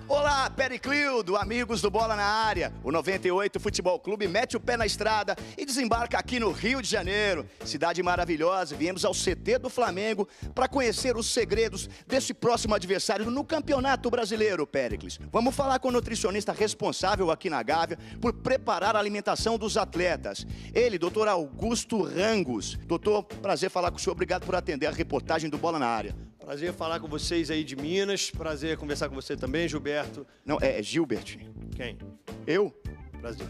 Olá, Periclildo, amigos do Bola na Área. O 98 Futebol Clube mete o pé na estrada e desembarca aqui no Rio de Janeiro. Cidade maravilhosa, viemos ao CT do Flamengo para conhecer os segredos desse próximo adversário no Campeonato Brasileiro, Péricles. Vamos falar com o nutricionista responsável aqui na Gávea por preparar a alimentação dos atletas. Ele, doutor Augusto Rangos. Doutor, prazer falar com o senhor, obrigado por atender a reportagem do Bola na Área. Prazer falar com vocês aí de Minas, prazer conversar com você também, Gilberto. Não, é Gilbert. Quem? Eu? Prazer.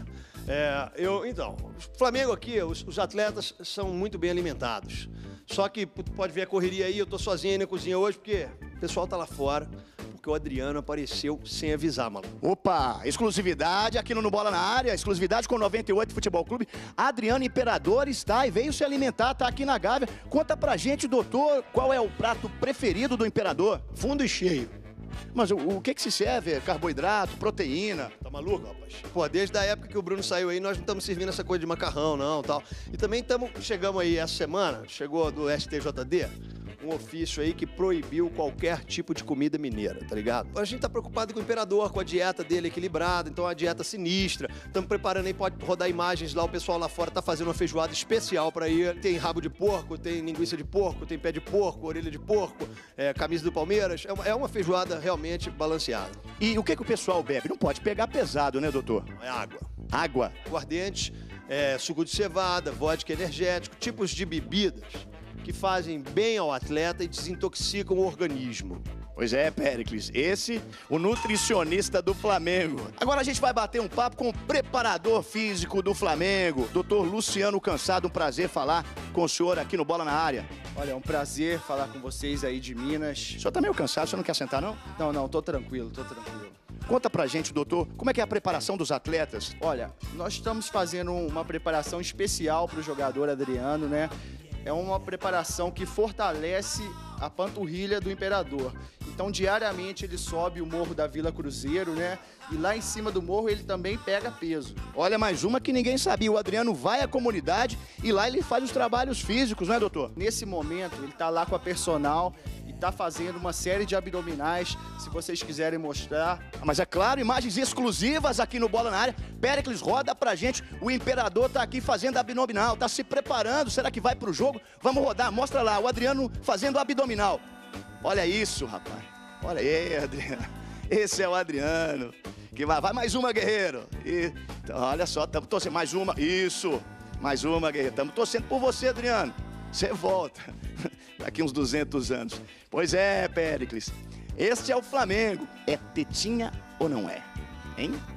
Então, o Flamengo aqui, os atletas são muito bem alimentados. Só que pode ver a correria aí, eu tô sozinho aí na cozinha hoje, porque o pessoal tá lá fora, porque o Adriano apareceu sem avisar, maluco. Opa, exclusividade aqui no Bola na Área, exclusividade com o 98 Futebol Clube. Adriano Imperador está e veio se alimentar, tá aqui na Gávea. Conta pra gente, doutor, qual é o prato preferido do Imperador? Fundo e cheio. Mas o que se serve? Carboidrato, proteína? Tá maluco, rapaz? Pô, desde a época que o Bruno saiu aí, nós não estamos servindo essa coisa de macarrão, não, tal. E também chegamos aí essa semana, chegou do STJD, um ofício aí que proibiu qualquer tipo de comida mineira, tá ligado? A gente tá preocupado com o Imperador, com a dieta dele equilibrada, então a dieta sinistra. Estamos preparando aí, pode rodar imagens lá, o pessoal lá fora tá fazendo uma feijoada especial pra ir. Tem rabo de porco, tem linguiça de porco, tem pé de porco, orelha de porco, camisa do Palmeiras. É uma feijoada realmente balanceada. E o que o pessoal bebe? Não pode pegar pesado, né, doutor? É água. Água? Aguardente, suco de cevada, vodka energético, tipos de bebidas que fazem bem ao atleta e desintoxicam o organismo. Pois é, Péricles, esse, o nutricionista do Flamengo. Agora a gente vai bater um papo com o preparador físico do Flamengo, doutor Luciano Cansado. Um prazer falar com o senhor aqui no Bola na Área. Olha, é um prazer falar com vocês aí de Minas. O senhor tá meio cansado, o senhor não quer sentar, não? Não, tô tranquilo, tô tranquilo. Conta pra gente, doutor, como é que é a preparação dos atletas? Olha, nós estamos fazendo uma preparação especial para o jogador Adriano, né? É uma preparação que fortalece a panturrilha do Imperador. Então, diariamente, ele sobe o morro da Vila Cruzeiro, né? E lá em cima do morro, ele também pega peso. Olha, mais uma que ninguém sabia. O Adriano vai à comunidade e lá ele faz os trabalhos físicos, né, doutor? Nesse momento, ele tá lá com a personal e tá fazendo uma série de abdominais, se vocês quiserem mostrar. Mas é claro, imagens exclusivas aqui no Bola na Área. Péricles, roda pra gente. O Imperador tá aqui fazendo abdominal, tá se preparando. Será que vai pro jogo? Vamos rodar, mostra lá, o Adriano fazendo abdominal. Olha isso, rapaz. Olha aí, Adriano. Esse é o Adriano. Que vai mais uma, guerreiro. Então, olha só, estamos torcendo. Mais uma. Isso. Mais uma, guerreiro. Estamos torcendo por você, Adriano. Você volta. Daqui uns 200 anos. Pois é, Péricles. Este é o Flamengo. É tetinha ou não é? Hein?